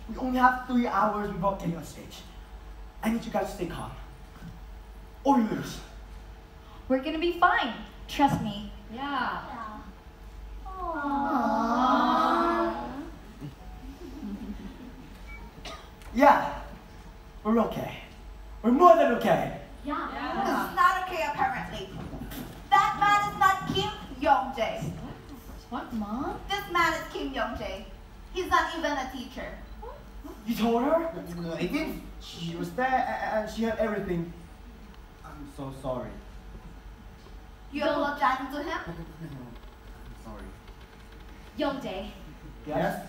We only have 3 hours before getting on stage. I need you guys to stay calm. Or we lose. We're gonna be fine. Trust me. Yeah. Yeah, we're okay. We're more than okay. Yeah. This is not okay, apparently. That man is not Kim Yong-jae. What, Mom? This man is Kim Yong-jae. He's not even a teacher. You told her? I did. She was there and she had everything. I'm so sorry. You apologizing to him? I'm sorry. Yongjae, Yes?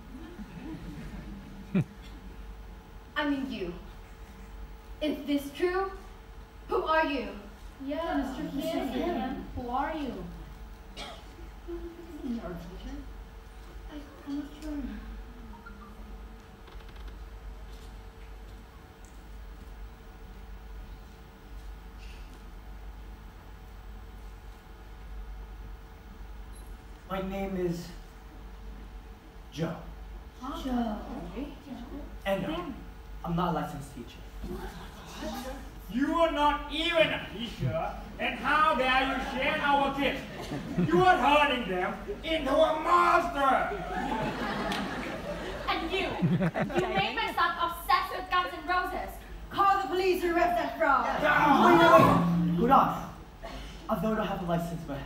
I mean you. Is this true? Who are you? Yeah, Mr. Kim. Who are you? Isn't he our teacher? I'm not sure. My name is Joe. Joe. And no, I'm not a licensed teacher. You are not even a teacher, and how dare you share our kids? You are turning them into a monster! And you made my son obsessed with Guns N' Roses. Call the police, arrest that fraud. Wait. Hold on. Although I don't have a license, but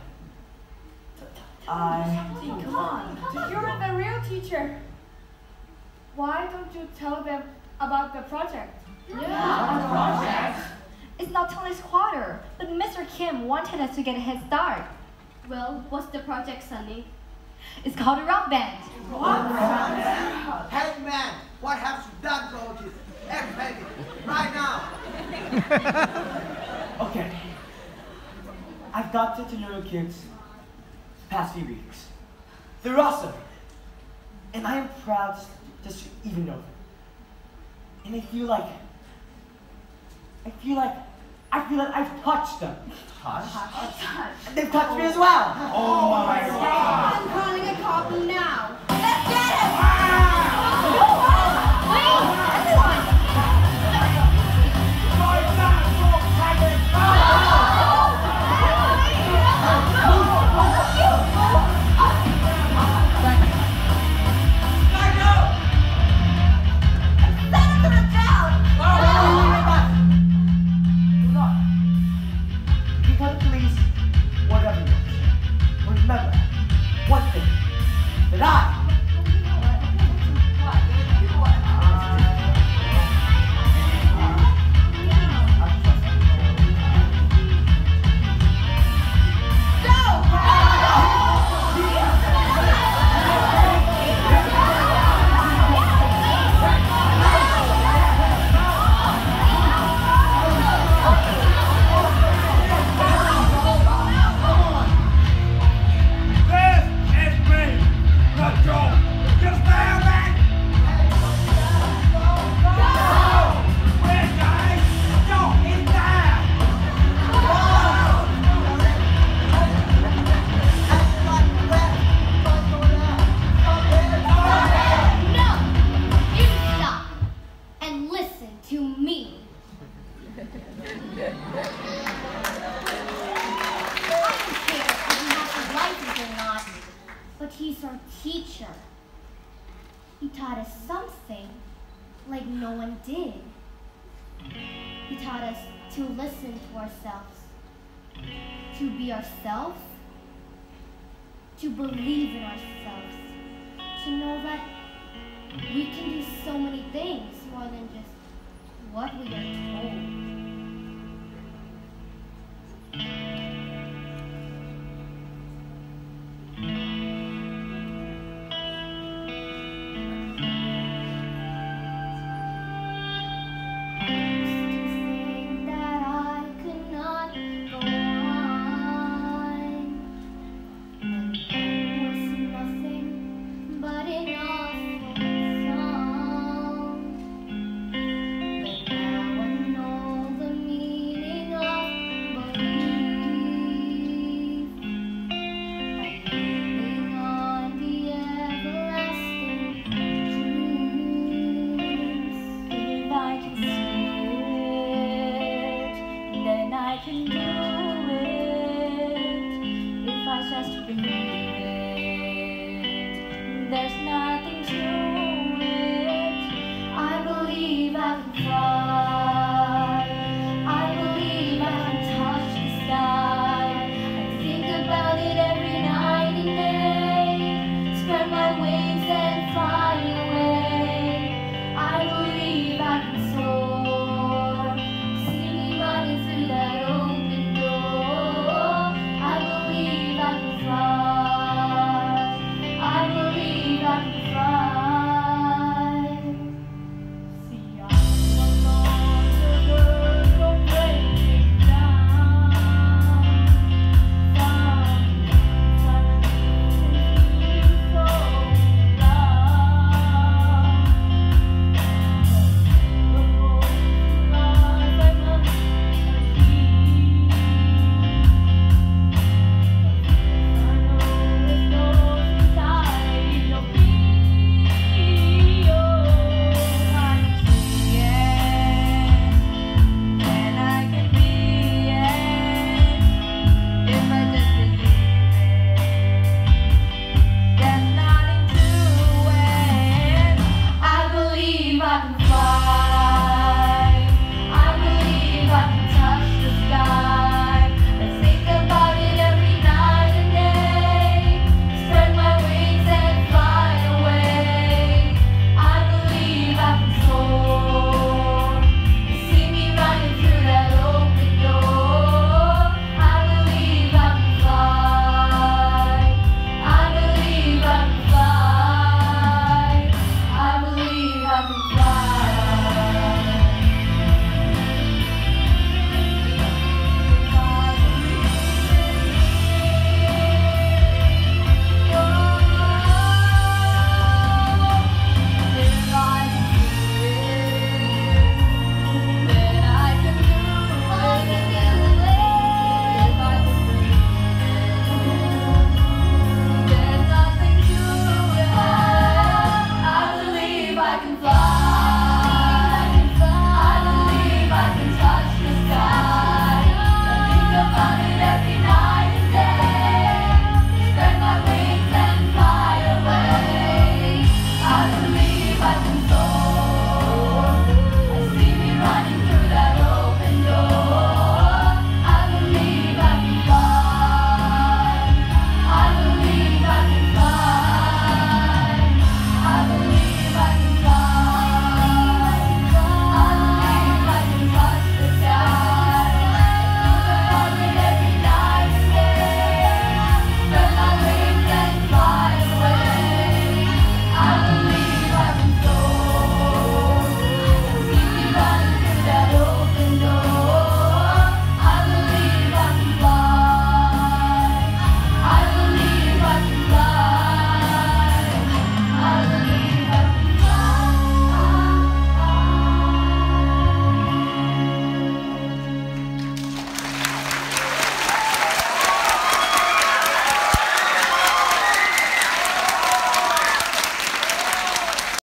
Come on, you're the real teacher. Why don't you tell them about the project? It's not till next quarter, but Mr. Kim wanted us to get a head start. Well, what's the project, Sunny? It's called a rock band. Hey man, what have you done to all this? Everybody, right now. okay. I've got to know the kids the past few weeks. They're awesome. And I am proud just to even know them. And I feel like I've touched them. Touched? They've touched me as well. Oh my God! I'm calling a cop now. Let's get him! Remember, one thing, that I He's our teacher. He taught us something like no one did. He taught us to listen to ourselves, to be ourselves, to believe in ourselves, to know that we can do so many things more than just what we are told.